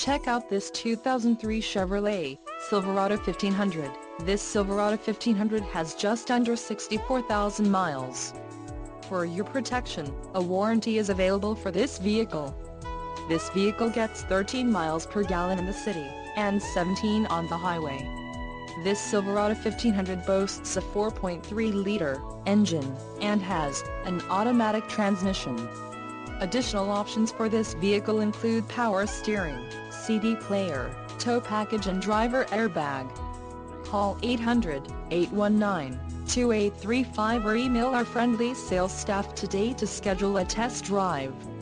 Check out this 2003 Chevrolet Silverado 1500. This Silverado 1500 has just under 64,000 miles. For your protection, a warranty is available for this vehicle. This vehicle gets 13 miles per gallon in the city, and 17 on the highway. This Silverado 1500 boasts a 4.3-liter engine, and has an automatic transmission. Additional options for this vehicle include power steering, CD player, tow package and driver airbag. Call 800-819-2835 or email our friendly sales staff today to schedule a test drive.